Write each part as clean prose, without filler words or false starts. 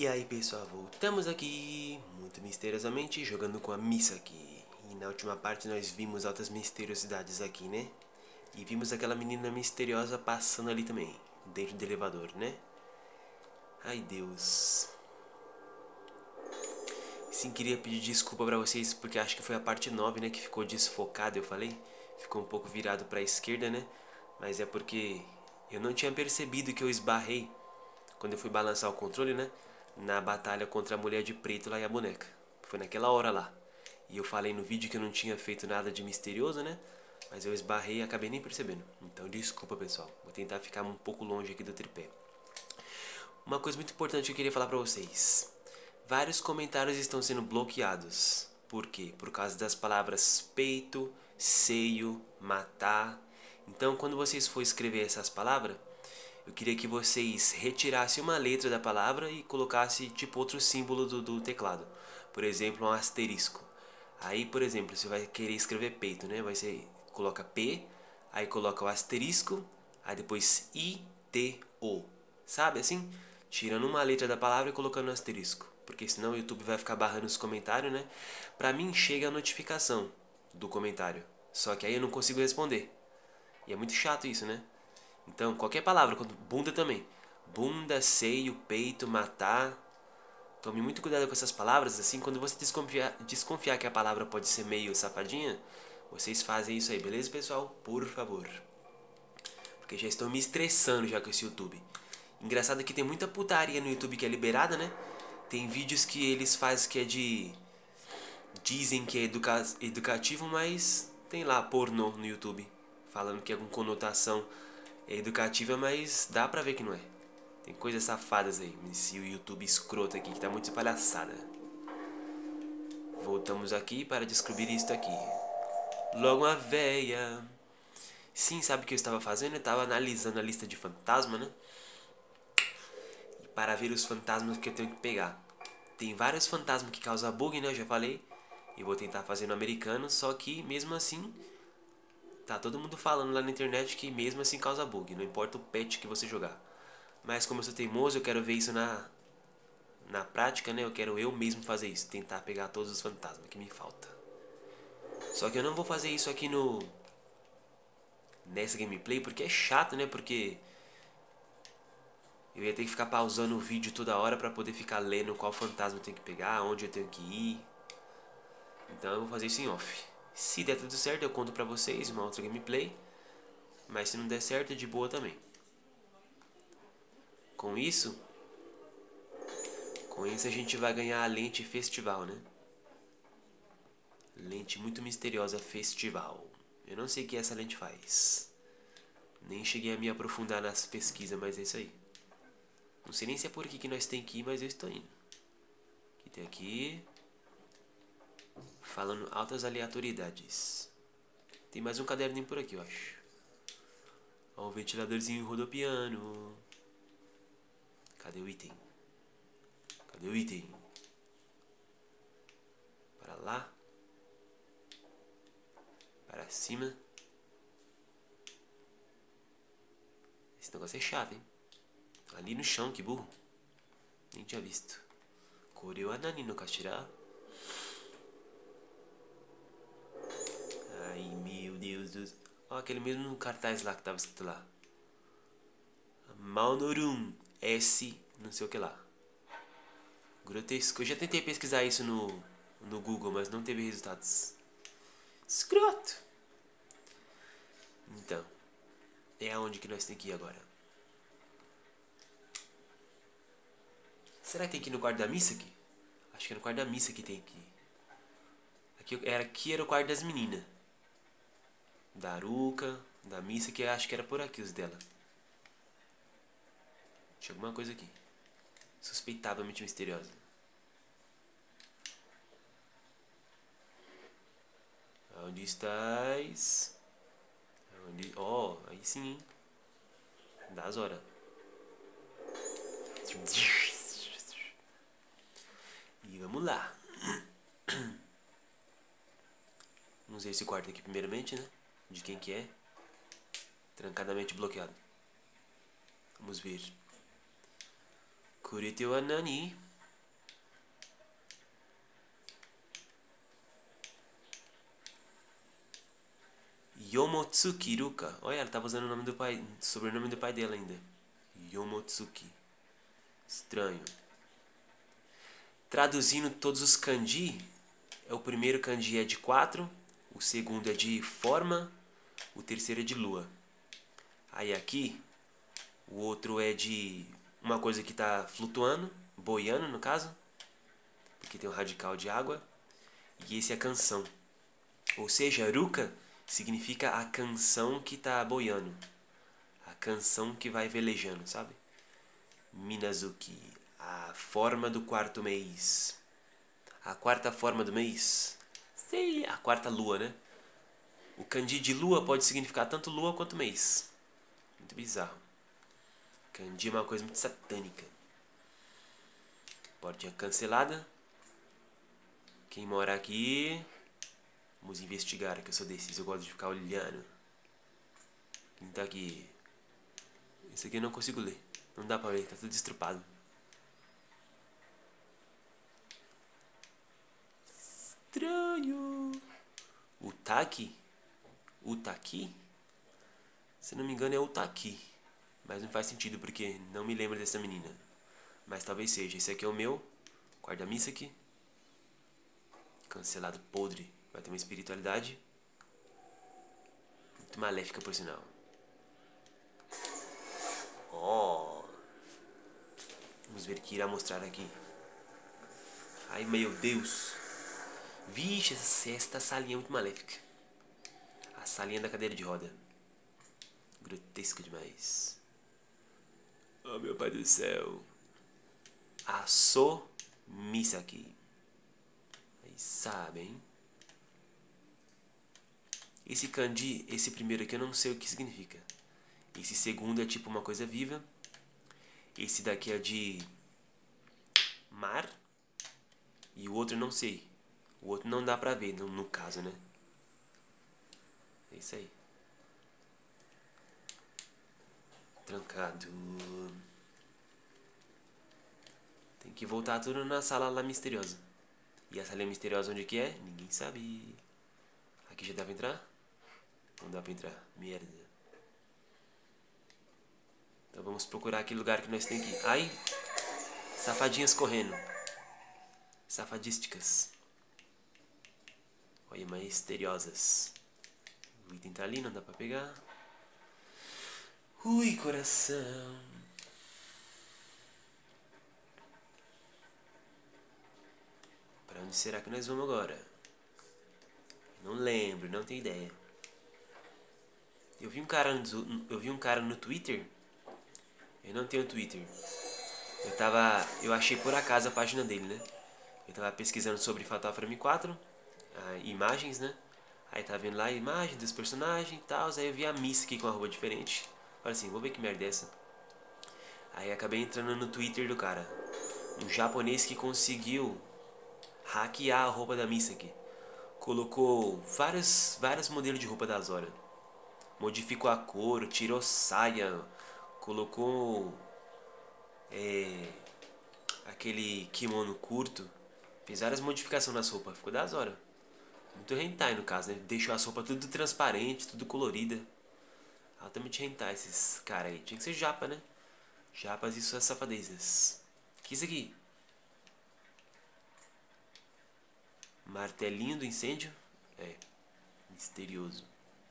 E aí pessoal, voltamos aqui, muito misteriosamente, jogando com a missa aqui. E na última parte nós vimos altas misteriosidades aqui, né? E vimos aquela menina misteriosa passando ali também, dentro do elevador, né? Ai Deus. Sim, queria pedir desculpa pra vocês, porque acho que foi a parte 9, né, que ficou desfocada, eu falei. Ficou um pouco virado pra esquerda, né? Mas é porque eu não tinha percebido que eu esbarrei quando eu fui balançar o controle, né? Na batalha contra a mulher de preto lá e a boneca. Foi naquela hora lá. E eu falei no vídeo que eu não tinha feito nada de misterioso, né? Mas eu esbarrei e acabei nem percebendo. Então desculpa, pessoal. Vou tentar ficar um pouco longe aqui do tripé. Uma coisa muito importante que eu queria falar pra vocês. Vários comentários estão sendo bloqueados. Por quê? Por causa das palavras peito, seio, matar. Então, quando vocês for escrever essas palavras, eu queria que vocês retirassem uma letra da palavra e colocassem tipo outro símbolo do teclado. Por exemplo, um asterisco. Aí, por exemplo, você vai querer escrever peito, né? Você coloca P, aí coloca o asterisco, aí depois I-T-O. Sabe assim? Tirando uma letra da palavra e colocando um asterisco. Porque senão o YouTube vai ficar barrando os comentários, né? Pra mim chega a notificação do comentário. Só que aí eu não consigo responder. E é muito chato isso, né? Então, qualquer palavra, bunda também. Bunda, seio, peito, matar. Tome muito cuidado com essas palavras, assim, quando você desconfiar que a palavra pode ser meio safadinha, vocês fazem isso aí, beleza, pessoal? Por favor. Porque já estou me estressando já com esse YouTube. Engraçado que tem muita putaria no YouTube que é liberada, né? Tem vídeos que eles fazem que é de... Dizem que é educativo, mas tem lá pornô no YouTube. Falando que é com conotação educativa, mas dá pra ver que não é. Tem coisas safadas aí, nesse YouTube escroto aqui, que tá muito palhaçada. Voltamos aqui para descobrir isto aqui. Logo uma véia. Sim, sabe o que eu estava fazendo? Eu estava analisando a lista de fantasma, né? Para ver os fantasmas que eu tenho que pegar. Tem vários fantasmas que causam bug, né? Eu já falei. E vou tentar fazer no americano, só que mesmo assim... Tá todo mundo falando lá na internet que mesmo assim causa bug. Não importa o patch que você jogar. Mas como eu sou teimoso, eu quero ver isso na prática, né? Eu quero eu mesmo fazer isso. Tentar pegar todos os fantasmas que me falta. Só que eu não vou fazer isso aqui nessa gameplay porque é chato, né? Porque eu ia ter que ficar pausando o vídeo toda hora pra poder ficar lendo qual fantasma eu tenho que pegar, onde eu tenho que ir. Então eu vou fazer isso em off. Se der tudo certo, eu conto pra vocês uma outra gameplay. Mas se não der certo, é de boa também. Com isso a gente vai ganhar a lente festival, né? Lente muito misteriosa festival. Eu não sei o que essa lente faz. Nem cheguei a me aprofundar nas pesquisas, mas é isso aí. Não sei nem se é por aqui que nós tem que ir, mas eu estou indo. Que tem aqui... Falando altas aleatoriedades. Tem mais um caderninho por aqui, eu acho. Ó, um ventiladorzinho rodopiano. Cadê o item? Cadê o item? Para lá. Para cima. Esse negócio é chato, hein? Ali no chão, que burro. Nem tinha visto. Koreo Anani no Kashira. Ai, meu Deus do céu. Ó, aquele mesmo cartaz lá que tava escrito lá. Malnorum S não sei o que lá. Grotesco. Eu já tentei pesquisar isso no Google, mas não teve resultados. Escroto. Então, é aonde que nós temos que ir agora? Será que tem que ir no quarto da missa aqui? Acho que é no quarto da missa que tem que ir. Aqui era o quarto das meninas. Da Aruca, da missa, que eu acho que era por aqui os dela. Tinha alguma coisa aqui. Suspeitavelmente misteriosa. Onde estás? Oh, aí sim, hein? Das horas. E vamos lá. Vamos ver esse quarto aqui primeiramente, né? De quem que é. Trancadamente bloqueado. Vamos ver. Kurete wa nani? Yomotsuki Ruka. Olha, ela tava usando o nome do pai, sobrenome do pai dela ainda. Yomotsuki. Estranho. Traduzindo todos os kanji, o primeiro kanji é de 4, o segundo é de forma, o terceiro é de lua. Aí aqui, o outro é de uma coisa que está flutuando, boiando no caso, porque tem um radical de água. E esse é canção. Ou seja, Ruka significa a canção que está boiando. A canção que vai velejando, sabe? Minazuki, a forma do quarto mês. A quarta forma do mês. Sei, a quarta lua, né? O kanji de lua pode significar tanto lua quanto mês. Muito bizarro. Kanji é uma coisa muito satânica. Portinha cancelada. Quem mora aqui... Vamos investigar, que eu sou desses, eu gosto de ficar olhando. Quem tá aqui? Esse aqui eu não consigo ler. Não dá pra ver, tá tudo estrupado. Estranho. Utaki? Utaki? Se não me engano é Utaki. Mas não faz sentido porque não me lembro dessa menina. Mas talvez seja. Esse aqui é o meu. Guarda-missa aqui. Cancelado podre. Vai ter uma espiritualidade muito maléfica, por sinal. Oh. Vamos ver o que irá mostrar aqui. Ai, meu Deus. Vixe, esta salinha é muito maléfica. A salinha da cadeira de roda. Grotesca demais. Oh, meu pai do céu. Asso Misaki. Aí sabem. Esse kanji, esse primeiro aqui eu não sei o que significa. Esse segundo é tipo uma coisa viva. Esse daqui é de mar. E o outro eu não sei. O outro não dá pra ver, no caso, né? É isso aí. Trancado. Tem que voltar tudo na sala lá misteriosa. E a sala misteriosa onde que é? Ninguém sabe. Aqui já dá pra entrar? Não dá pra entrar. Merda. Então vamos procurar aquele lugar que nós temos que ir. Ai! Safadinhas correndo. Safadísticas. Olha, misteriosas. O item tá ali, não dá pra pegar. Ui, coração. Pra onde será que nós vamos agora? Não lembro, não tenho ideia. Eu vi um cara no Twitter. Eu não tenho Twitter. Eu achei por acaso a página dele, né? Eu tava pesquisando sobre Fatal Frame 4, imagens, né? Aí tava vendo lá a imagem dos personagens e tal. Aí eu vi a Miss aqui com uma roupa diferente. Falei assim, vou ver que merda é essa. Aí acabei entrando no Twitter do cara. Um japonês que conseguiu hackear a roupa da Miss aqui. Colocou vários modelos de roupa da Zora. Modificou a cor, tirou saia, colocou aquele kimono curto. Fez várias modificações nas roupas, ficou da Zora. Muito hentai no caso, né? Deixou as roupas tudo transparente, tudo colorida. Altamente hentai esses caras aí. Tinha que ser japa, né? Japas e suas safadezas. Que isso aqui? Martelinho do incêndio? É. Misterioso.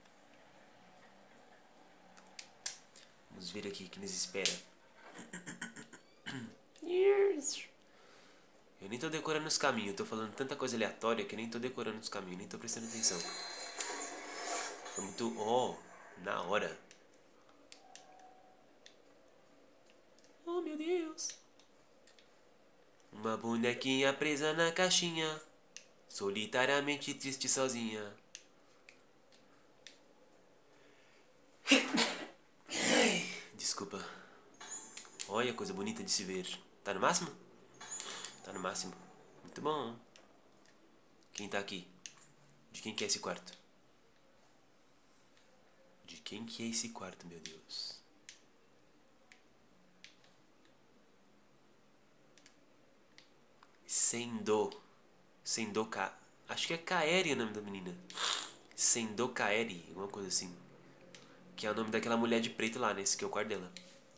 Vamos ver aqui o que nos espera. Eu nem tô decorando os caminhos. Eu tô falando tanta coisa aleatória que nem tô decorando os caminhos. Nem tô prestando atenção. Foi muito... Oh, na hora. Oh, meu Deus. Uma bonequinha presa na caixinha. Solitariamente triste sozinha. Desculpa. Olha, coisa bonita de se ver. Tá no máximo? Tá no máximo. Muito bom. Quem tá aqui? De quem que é esse quarto? De quem que é esse quarto, meu Deus? Sendo. Acho que é Kaeri o nome da menina. Sendokaeri, alguma coisa assim. Que é o nome daquela mulher de preto lá, né? Esse aqui é o quarto dela.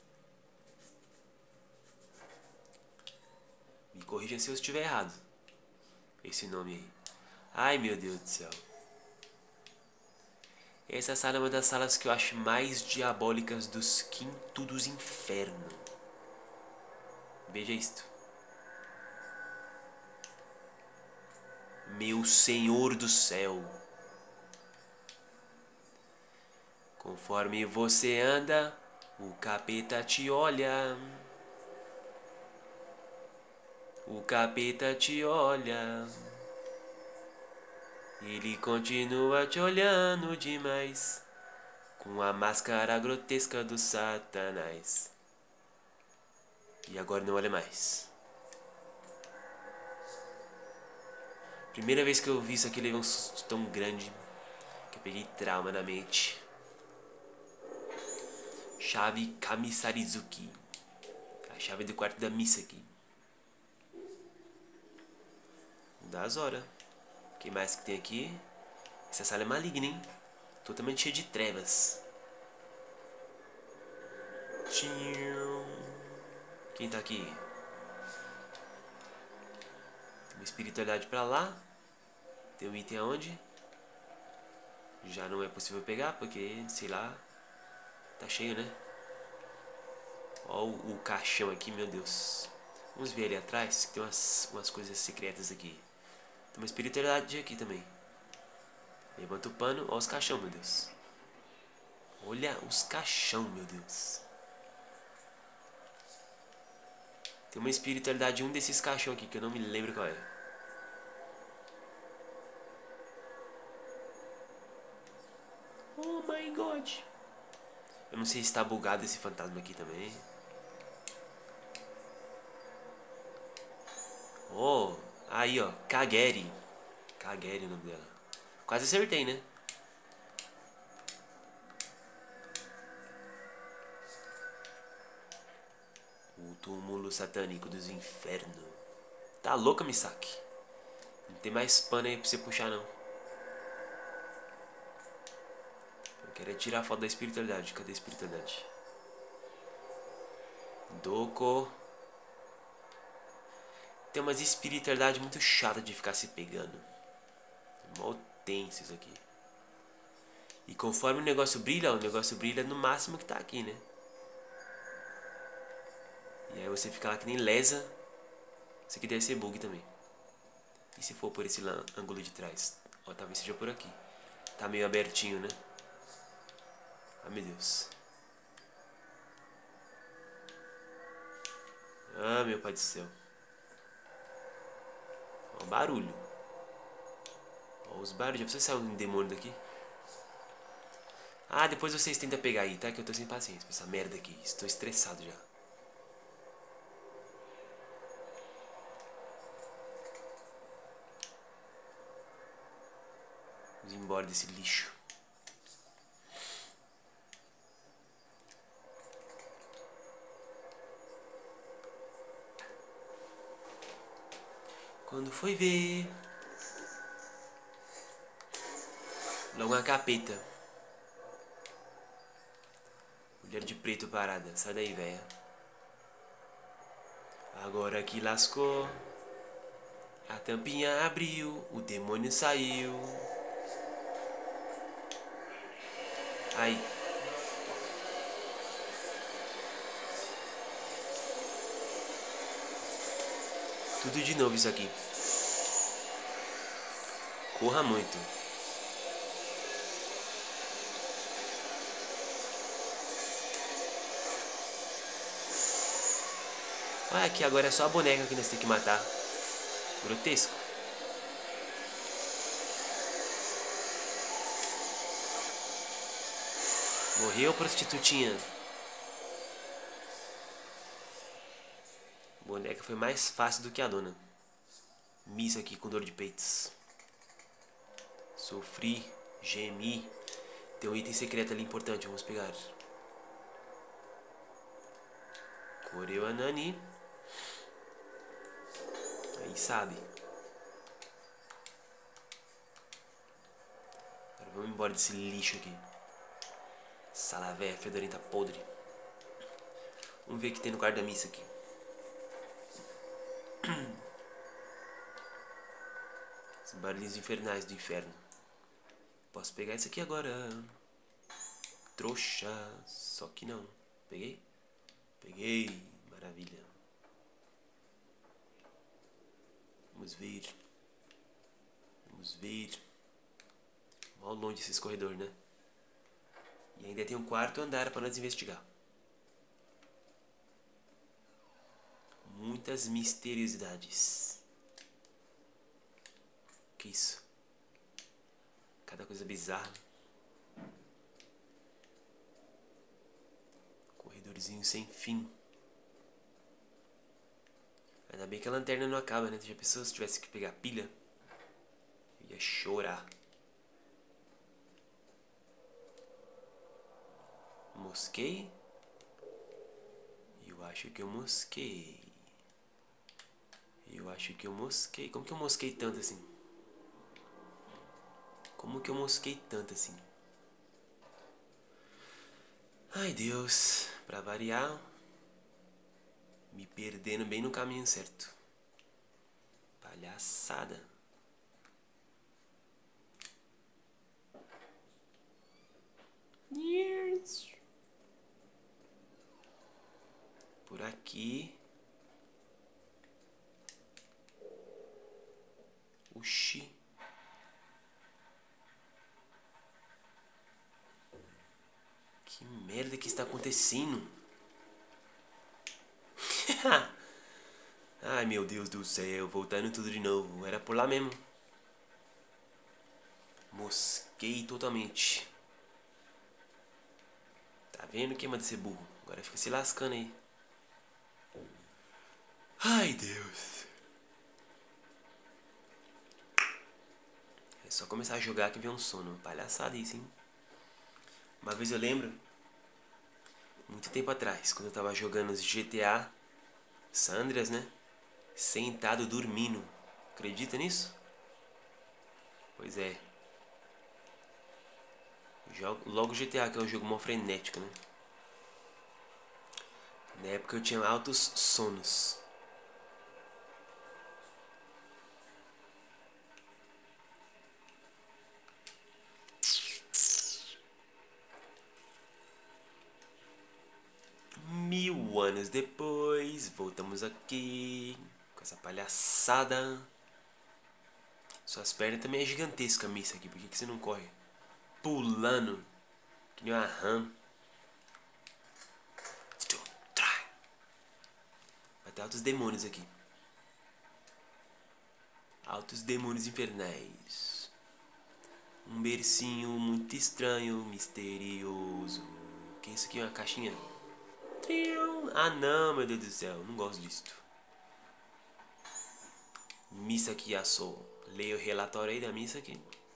Me corrija se eu estiver errado. Esse nome aí. Ai, meu Deus do céu. Essa sala é uma das salas que eu acho mais diabólicas dos quinto dos infernos. Veja isto. Meu Senhor do céu. Conforme você anda, o capeta te olha. O capeta te olha. Ele continua te olhando demais, com a máscara grotesca do Satanás. E agora não olha mais. Primeira vez que eu vi isso aqui, levei um susto tão grande que eu peguei trauma na mente. Chave Kamisarizuki. A chave do quarto da missa aqui. Das horas. O que mais que tem aqui? Essa sala é maligna, hein? Totalmente cheia de trevas. Quem tá aqui? Tem uma espiritualidade pra lá. Tem um item aonde? Já não é possível pegar porque, sei lá, tá cheio, né? Ó o caixão aqui, meu Deus. Vamos ver ali atrás, que tem umas coisas secretas aqui. Tem uma espiritualidade aqui também. Levanta o pano, ó os caixão, meu Deus. Olha os caixão, meu Deus. Tem uma espiritualidade em um desses caixão aqui, que eu não me lembro qual é. Oh my god. Eu não sei se tá bugado esse fantasma aqui também. Oh, aí ó, Kageri. Kageri é o nome dela. Quase acertei, né? O túmulo satânico dos infernos. Tá louca, Misaki? Não tem mais pano aí pra você puxar, não. Eu quero é tirar a foto da espiritualidade. Cadê a espiritualidade? Doko. Tem umas espiritualidade muito chata de ficar se pegando. Mó tenso isso aqui. E conforme o negócio brilha no máximo que tá aqui, né? E aí você fica lá que nem lesa. Isso aqui deve ser bug também. E se for por esse ângulo de trás? Ó, talvez seja por aqui. Tá meio abertinho, né? Ah, meu Deus. Ah, meu pai do céu. Ó o barulho. Ó os barulhos. Já precisa sair um demônio daqui? Ah, depois vocês tentam pegar aí, tá? Que eu tô sem paciência pra essa merda aqui. Estou estressado já. Vamos embora desse lixo. Quando foi ver... Logo uma capeta. Mulher de preto parada. Sai daí, véia. Agora que lascou. A tampinha abriu. O demônio saiu. Ai. Tudo de novo isso aqui. Corra muito. Olha aqui, agora é só a boneca que nós temos que matar. Grotesco. Morreu, prostitutinha. A boneca foi mais fácil do que a dona. Missa aqui com dor de peitos. Sofri, gemi. Tem um item secreto ali importante, vamos pegar. Coreu a Nani. Aí sabe. Agora Vamos embora desse lixo aqui. Sala velha, fedorenta podre. Vamos ver o que tem no quarto da missa aqui. Os barulhinhos infernais do inferno. Posso pegar isso aqui agora. Trouxa. Só que não. Peguei? Peguei. Maravilha. Vamos ver. Vamos ver. Mal longe esse corredor, né? E ainda tem um quarto andar para nós investigar. Muitas misteriosidades. Que isso? Cada coisa bizarra. Corredorzinho sem fim. Ainda bem que a lanterna não acaba, né? Já pensou se tivesse que pegar pilha? Eu ia chorar. Mosquei? Eu acho que eu mosquei. Eu acho que eu mosquei. Como que eu mosquei tanto assim? Como que eu mosquei tanto assim? Ai, Deus. Pra variar, me perdendo bem no caminho certo. Palhaçada. Por aqui. Oxi. Que merda que está acontecendo? Ai, meu Deus do céu, voltando tudo de novo. Era por lá mesmo. Mosquei totalmente. Tá vendo quem manda ser burro? Agora fica se lascando aí. Ai, Deus. É só começar a jogar que vem um sono. Palhaçada isso, hein? Uma vez eu lembro, muito tempo atrás, quando eu tava jogando os GTA San Andreas, né? Sentado dormindo. Acredita nisso? Pois é. Logo GTA, que é um jogo mó frenético, né? Na época eu tinha altos sonos. Mil anos depois, voltamos aqui com essa palhaçada. Suas pernas também é gigantesca, missa aqui. Por que você não corre? Pulando, que nem uma rã. Vai ter altos demônios aqui. Altos demônios infernais. Um bercinho muito estranho, misterioso. Que é isso aqui? Uma caixinha? Ah não, meu Deus do céu, não gosto disto. Missa aqui assou. Leia o relatório aí da missa aqui.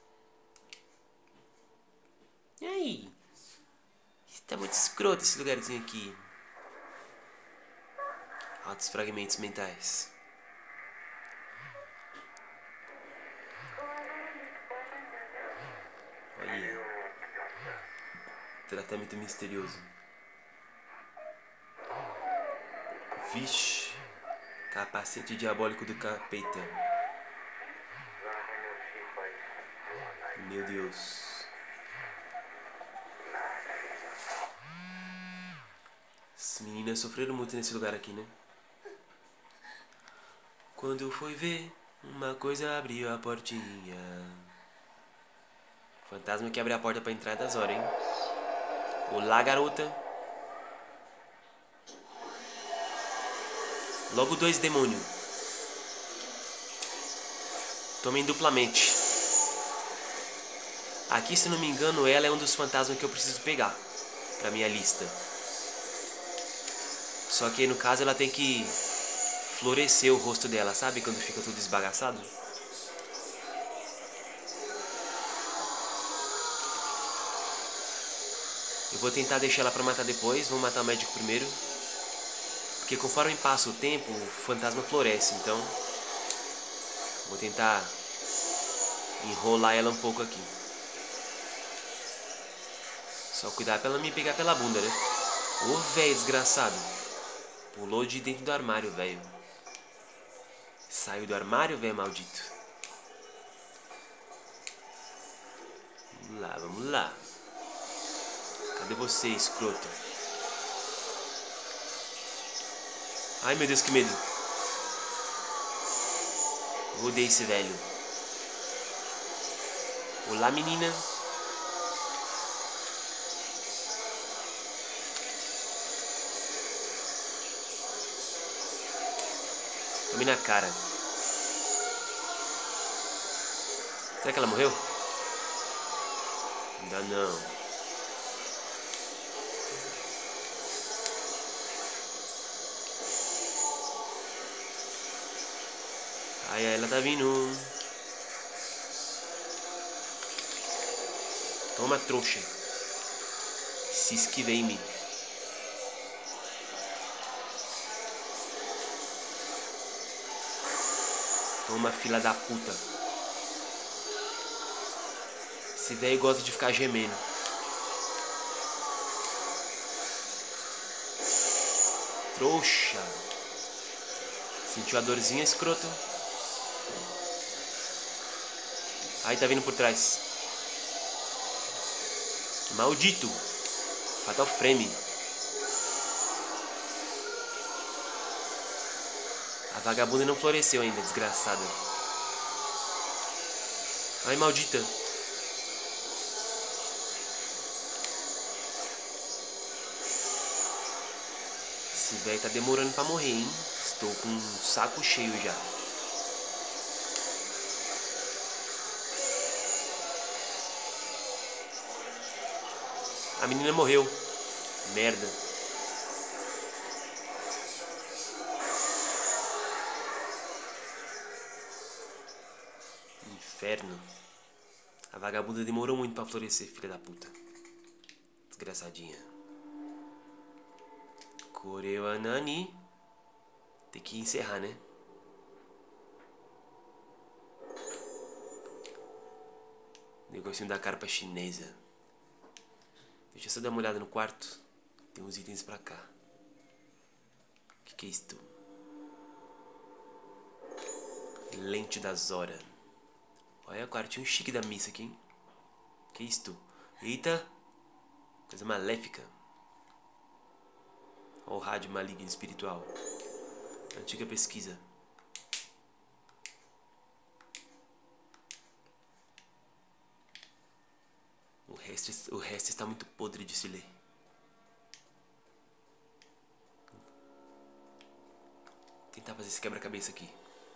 E aí? Está muito escroto esse lugarzinho aqui. Altos fragmentos mentais. Olha. Tratamento misterioso. Vixe. Capacete diabólico do capeta. Meu Deus. As meninas sofreram muito nesse lugar aqui, né? Quando foi ver, uma coisa abriu a portinha. Fantasma que abre a porta pra entrar das horas, hein? Olá, garota. Logo 2 demônios. Tomem duplamente. Aqui, se não me engano, ela é um dos fantasmas que eu preciso pegar pra minha lista. Só que no caso ela tem que florescer o rosto dela, sabe? Quando fica tudo esbagaçado. Eu vou tentar deixar ela pra matar depois. Vou matar o médico primeiro. Porque conforme passa o tempo, o fantasma floresce. Então, vou tentar enrolar ela um pouco aqui. Só cuidar pra ela não me pegar pela bunda, né? Ô, velho desgraçado. Pulou de dentro do armário, velho. Saiu do armário, velho maldito. Vamos lá, vamos lá. Cadê você, escroto? Ai, meu Deus, que medo. Eu odeio esse velho. Olá, menina. Tome na cara. Será que ela morreu? Ainda não. Ai, ela tá vindo. Toma, trouxa. Se esquiva em mim. Toma, fila da puta. Esse velho gosta de ficar gemendo. Trouxa. Sentiu a dorzinha, escroto? Ai, tá vindo por trás. Maldito. Fatal Frame. A vagabunda não floresceu ainda, desgraçada. Ai, maldita. Esse velho tá demorando pra morrer, hein? Estou com um saco cheio já. A menina morreu. Merda. Inferno. A vagabunda demorou muito pra florescer, filha da puta. Desgraçadinha. Koreu Anani. Tem que encerrar, né? Negocinho da carpa chinesa. Deixa eu só dar uma olhada no quarto. Tem uns itens pra cá. O que é isto? Lente da Zora. Olha o quartinho chique da missa aqui, hein? Que é isto? Eita! Coisa maléfica. Olha o rádio maligno espiritual. Antiga pesquisa. O resto está muito podre de se ler. Vou tentar fazer esse quebra-cabeça aqui.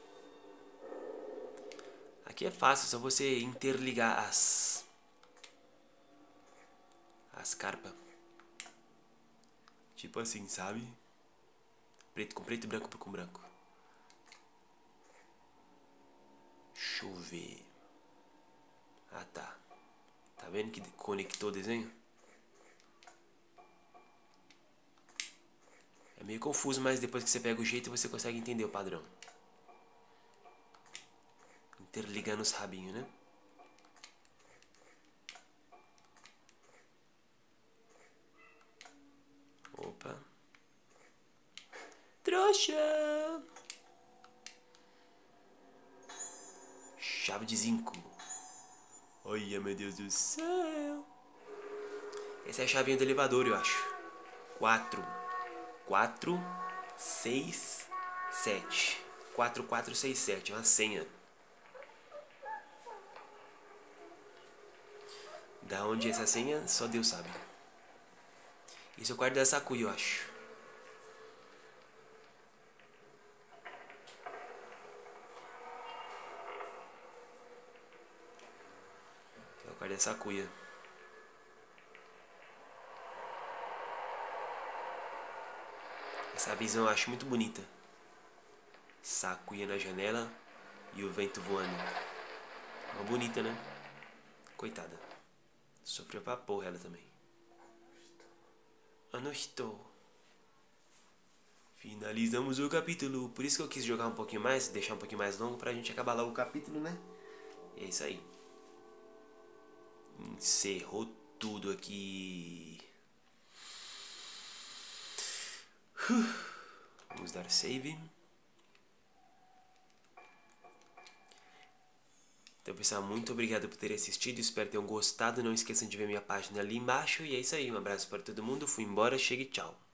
Aqui é fácil, só você interligar as carpas. Tipo assim, sabe? Preto com preto e branco com branco. Deixa eu ver. Ah, tá. Tá vendo que conectou o desenho? É meio confuso, mas depois que você pega o jeito você consegue entender o padrão. Interligando os rabinhos, né? Opa. Trouxa! Chave de zinco. Olha, meu Deus do céu. Essa é a chavinha do elevador, eu acho. 4, 6, 7. 4, 4, 6, 7. É uma senha. Da onde é essa senha, só Deus sabe. Isso é o quarto da Sakuya, eu acho. É o quarto da Sakuya. Essa visão eu acho muito bonita. Sakuya na janela e o vento voando. Uma bonita, né? Coitada. Sofreu pra porra ela também. Anohito. Finalizamos o capítulo. Por isso que eu quis jogar um pouquinho mais, deixar um pouquinho mais longo pra gente acabar logo o capítulo, né? E é isso aí. Encerrou tudo aqui. Vamos dar save. Então, pessoal, muito obrigado por terem assistido. Espero que tenham gostado. Não esqueçam de ver minha página ali embaixo. E é isso aí. Um abraço para todo mundo. Fui embora. Chega e tchau.